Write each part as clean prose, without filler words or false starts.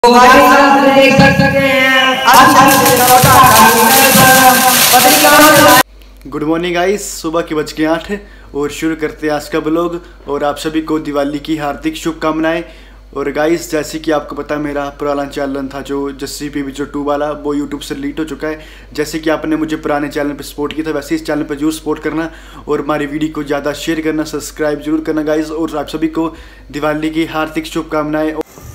तो भाई साहब देख सकते हैं गुड मॉर्निंग गाइस, सुबह के बज के 8 और शुरू करते हैं आज का ब्लॉग। और आप सभी को दिवाली की हार्दिक शुभकामनाएं। और गाइस, जैसे कि आपको पता है, मेरा पुराना चैनल था जो जस्सी पी जो 2 वाला, वो यूट्यूब से डिलीट हो चुका है। जैसे कि आपने मुझे पुराने चैनल पे सपोर्ट किया था, वैसे इस चैनल पे जरूर सपोर्ट करना और हमारी वीडियो को ज़्यादा शेयर करना, सब्सक्राइब जरूर करना गाइस। और आप सभी को दिवाली की हार्दिक शुभकामनाएँ।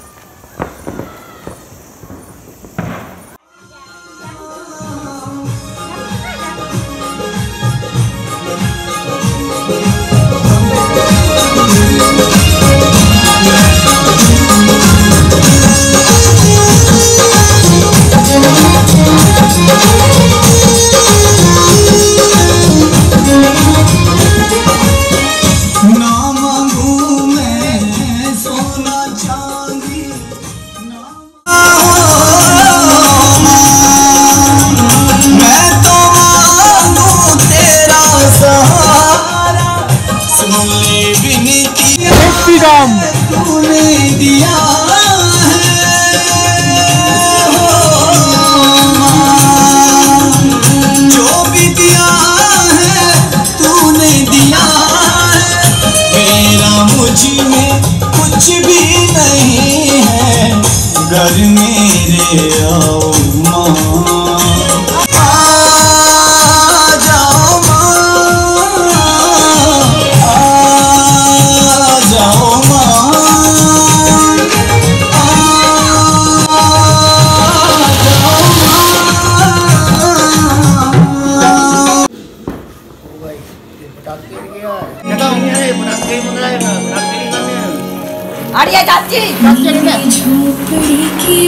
तूने दिया है जो भी दिया है, तूने दिया है। मेरा मुझ में कुछ भी नहीं है, घर मेरे आओ माँ। अरे चाची झोपड़ी की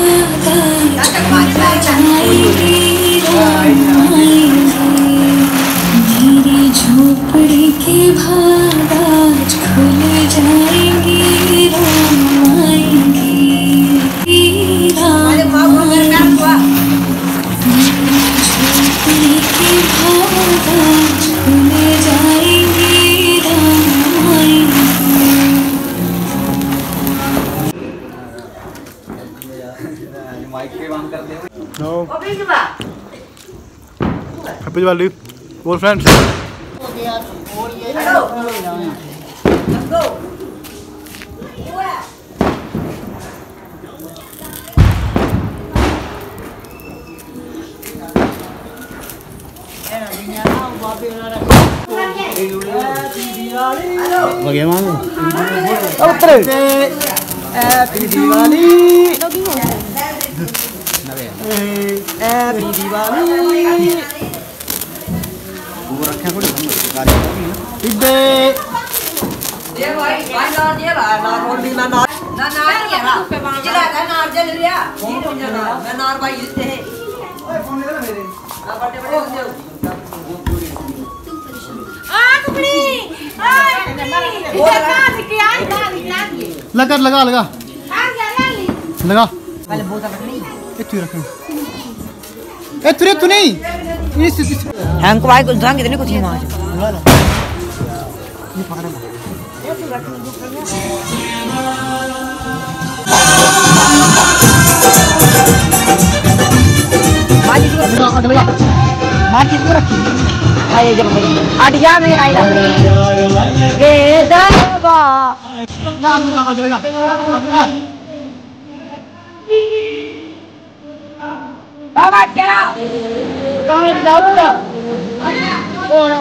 मेरी झोपड़ी के भाग खुल जाएंगी, रोमाएंगी झोपड़ी के भाग खुल जाएंगी, रोमाएंगी। No. Happy Diwali, all friends. Hello. Let's go. Bagaimana? Happy Diwali. Happy Diwali. वो रखा कोई गाड़ी इधर ये भाई नार दिया नार और भी नार नहीं है ना जिला का नार जल लिया मैं नार भाई इससे है ओए फोन ले मेरे ना बड़े बड़े होते हो आ कुकड़ी इधर का के आ लगा लगा लगा आ गया लगा पहले बोतल रखनी ए तू रख ए तू नहीं इस हैंग को भाई कुछ ढंग इतने कुछ नहीं मार ये पकड़ ले ये तू रख लगा माची को रखी आए जब अटिया में आई के दरबा नाम लगा बाबा क्या कहां जाऊंगा oh no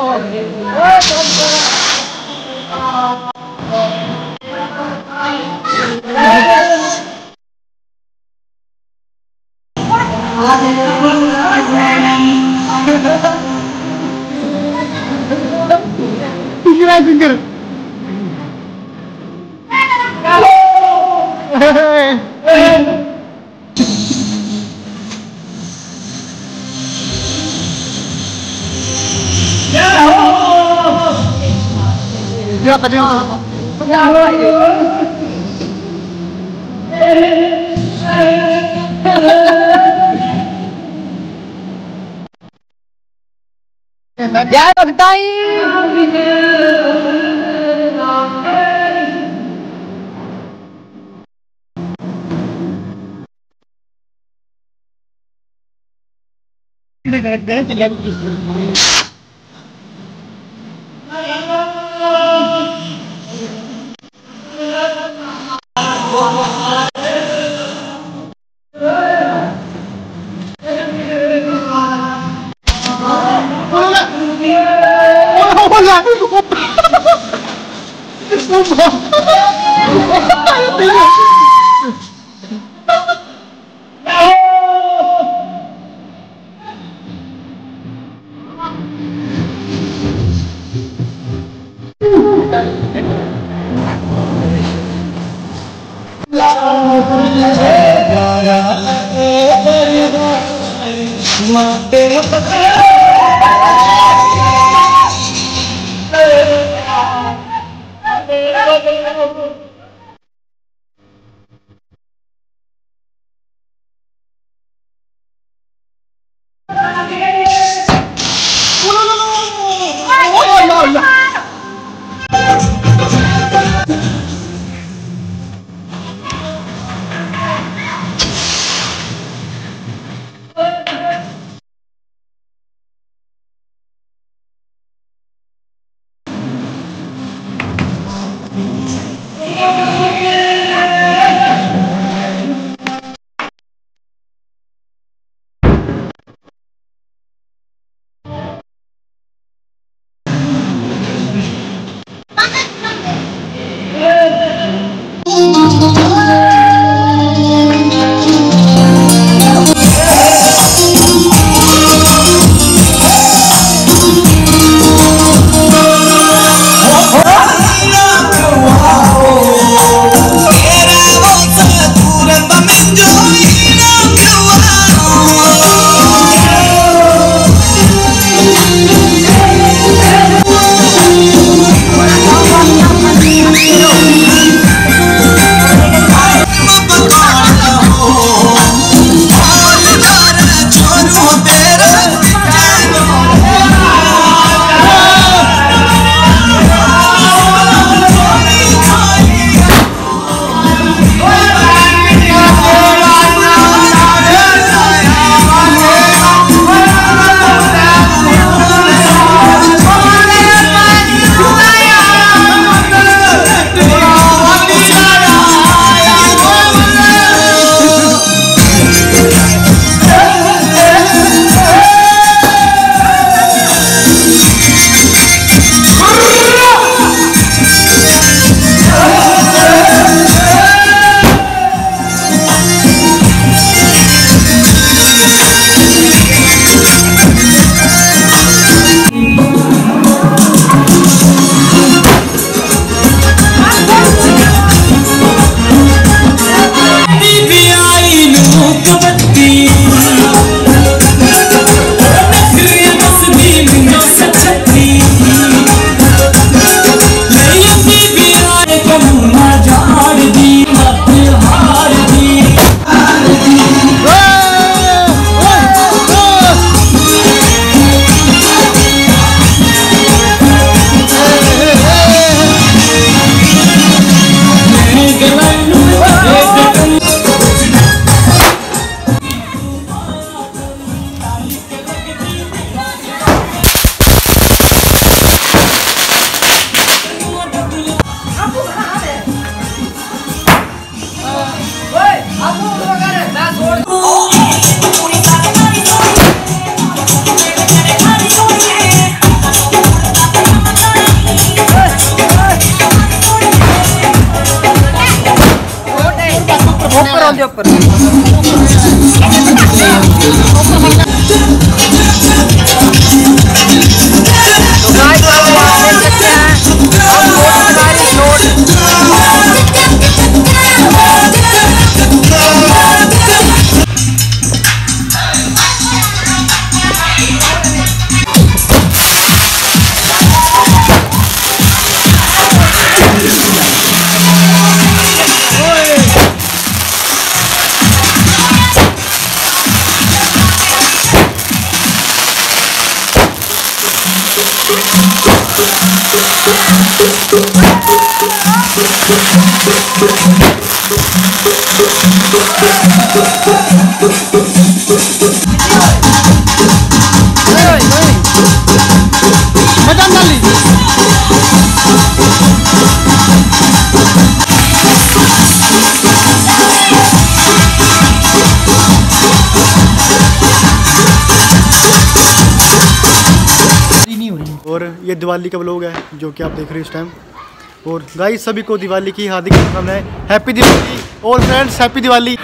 finger dia tadi क्या लगता है ऊपर ऊपर Hey! और ये दिवाली का व्लॉग है जो कि आप देख रहे हो इस टाइम। और गाइस सभी को दिवाली की हार्दिक शुभकामनाएं। हैप्पी दिवाली और फ्रेंड्स, हैप्पी दिवाली।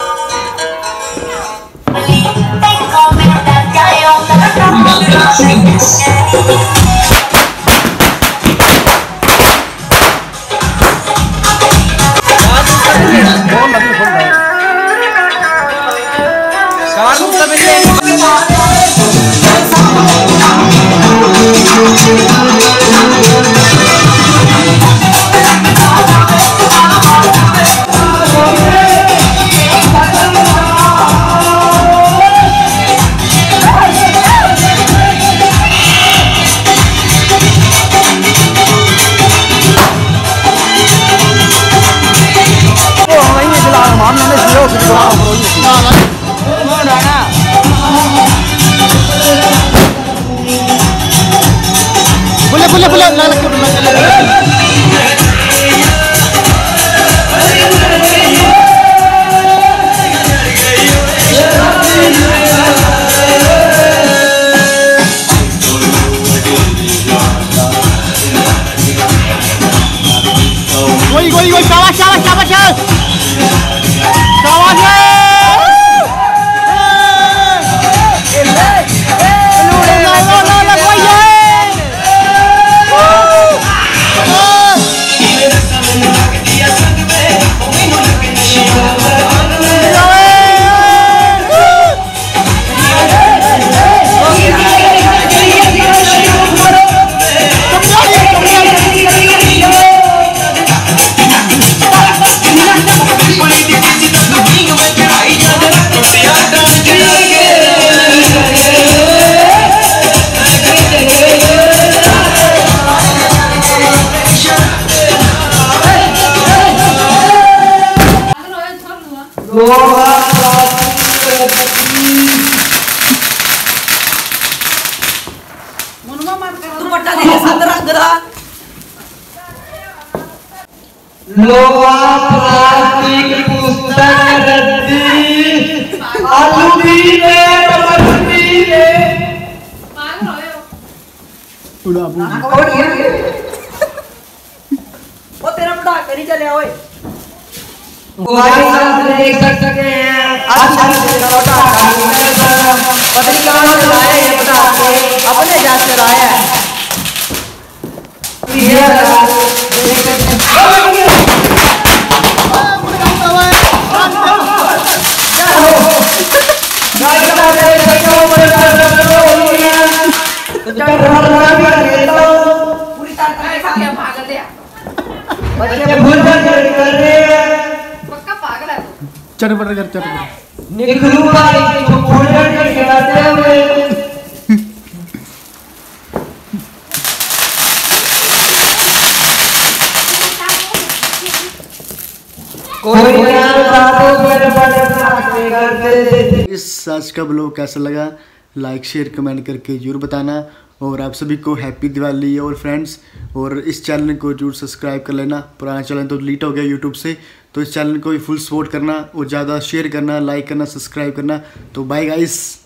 लोहा प्लास्टिक पुस्तक रद्दी आलूदी रे टमाटरी रे वो तेरा बड़ा करी चले ओए। भाई साहब देख सकते हैं अच्छा पत्नी कहाँ से लाया ये बता के अपने जात से लाया है। चटपट कर चटपट निकलू भाई तो फोल्डर के खिलाते हुए कोई इस आज का ब्लॉग कैसा लगा लाइक शेयर कमेंट करके जरूर बताना। और आप सभी को हैप्पी दिवाली। और फ्रेंड्स, और इस चैनल को जरूर सब्सक्राइब कर लेना। पुराना चैनल तो डिलीट हो गया यूट्यूब से, तो इस चैनल को भी फुल सपोर्ट करना और ज़्यादा शेयर करना, लाइक करना, सब्सक्राइब करना। तो बाय गाइस।